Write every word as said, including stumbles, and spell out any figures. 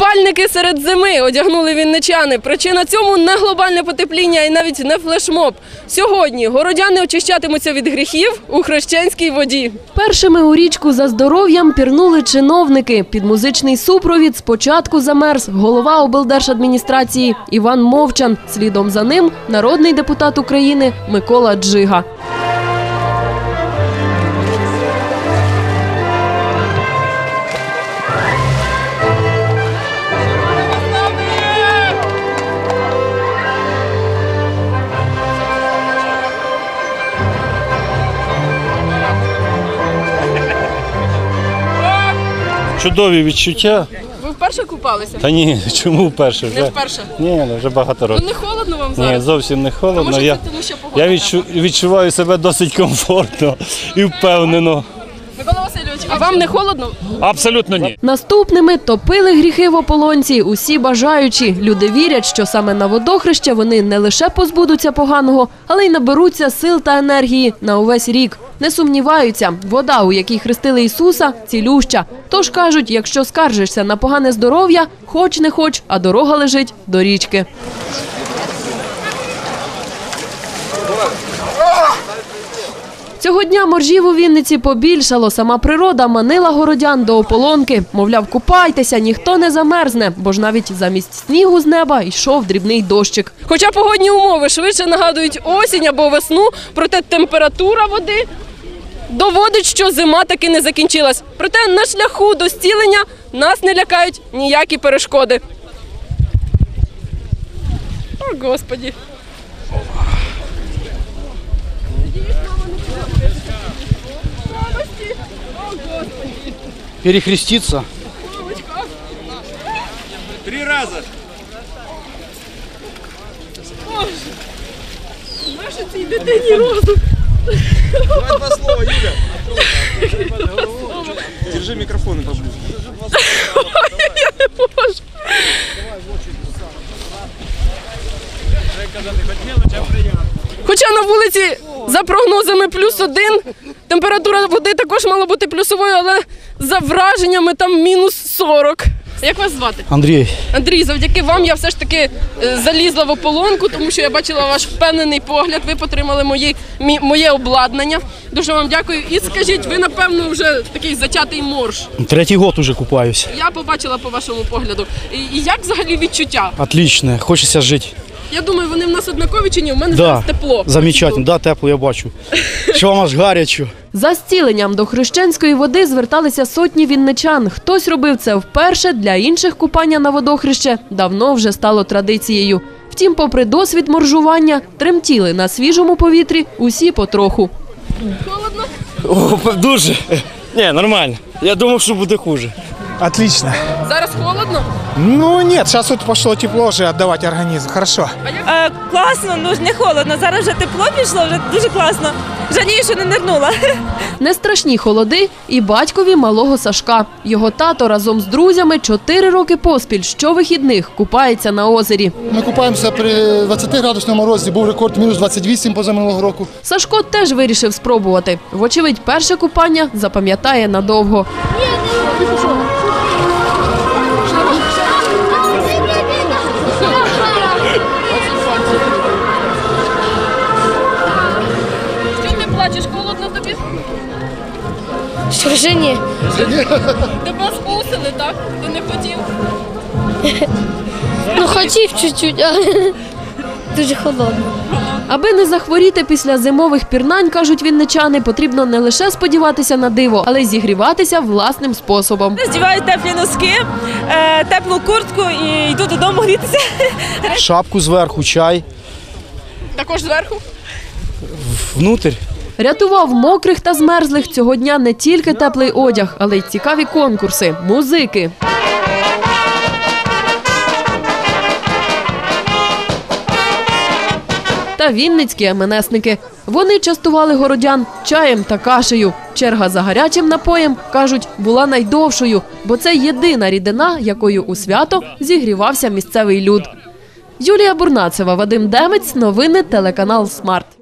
Купальники серед зими одягнули вінничани. Причина цьому не глобальне потепління і навіть не флешмоб. Сьогодні городяни очищатимуться від гріхів у хрещенській воді. Першими у річку за здоров'ям пірнули чиновники. Під музичний супровід спочатку замерз голова облдержадміністрації Іван Мовчан. Слідом за ним народний депутат України Микола Джига. Чудові відчуття. Ви вперше купалися? Та ні, чому вперше? Вже? Не вперше? Ні, вже багато років. Ну не холодно вам зараз? Ні, зовсім не холодно. А може я це тому, що погода я відчу, відчуваю себе досить комфортно і впевнено. Микола Васильович, а вам не холодно? Абсолютно ні. Наступними топили гріхи в ополонці усі бажаючі. Люди вірять, що саме на водохреща вони не лише позбудуться поганого, але й наберуться сил та енергії на увесь рік. Не сумніваються, вода, у якій хрестили Ісуса, цілюща. Тож кажуть, якщо скаржишся на погане здоров'я, хоч не хоч, а дорога лежить до річки. Цього дня моржів у Вінниці побільшало. Сама природа манила городян до ополонки. Мовляв, купайтеся, ніхто не замерзне, бо ж навіть замість снігу з неба йшов дрібний дощик. Хоча погодні умови швидше нагадують осінь або весну, проте температура води доводить, що зима таки не закінчилась. Проте на шляху до зцілення нас не лякають ніякі перешкоди. О, Господи! Перехреститься. Три рази. Боже, наша цій дитині розум. Давай два слова, Юля. Держи мікрофон поближе. Я не можу. Хоча на вулиці за прогнозами плюс один, температура води також мала бути плюсовою, але за враженнями там мінус сорок. Як вас звати? Андрій. Андрій, завдяки вам я все ж таки залізла в ополонку, тому що я бачила ваш впевнений погляд, ви потримали мої, мі, моє обладнання. Дуже вам дякую. І скажіть, ви, напевно, вже такий затятий морж. Третій год уже купаюсь. Я побачила по вашому погляду. І, і як взагалі відчуття? Отлично, хочеться жити. Я думаю, вони в нас однакові чи ні? У мене Да, зараз тепло. замечательно, да, тепло, я бачу. Що вам аж гарячо. За зціленням до хрещенської води зверталися сотні вінничан. Хтось робив це вперше, для інших купання на водохреще давно вже стало традицією. Втім, попри досвід моржування, тремтіли на свіжому повітрі усі потроху. Холодно? О, дуже. Ні, нормально. Я думав, що буде хуже. Отлично. Зараз холодно? Ну нет, сейчас вот пошло тепло уже отдавать организм. Хорошо. Е, класно, ну ж не холодно. Зараз вже тепло пішло, вже дуже класно. Жалію, що не нирнула. Не страшні холоди і батькові малого Сашка. Його тато разом з друзями чотири роки поспіль щовихідних купається на озері. Ми купаємося при двадцятиградусному морозі, був рекорд мінус двадцять вісім позаминулого року. Сашко теж вирішив спробувати. Вочевидь, перше купання запам'ятає надовго. Що ти плачеш? Холодно тобі? Що вже ні? Тебе змусили, так? Ти не хотів? Ну хотів чуть-чуть, але дуже холодно. Аби не захворіти після зимових пірнань, кажуть вінничани, потрібно не лише сподіватися на диво, але й зігріватися власним способом. Здіваю теплі носки, е, теплу куртку і йду додому грітися. Шапку зверху, чай. Також зверху? Внутрь. Рятував мокрих та змерзлих цього дня не тільки теплий одяг, але й цікаві конкурси, музики. Та вінницькі еменесники. Вони частували городян чаєм та кашею. Черга за гарячим напоєм, кажуть, була найдовшою, бо це єдина рідина, якою у свято зігрівався місцевий люд. Юлія Бурнацева, Вадим Демець, новини телеканал «Смарт».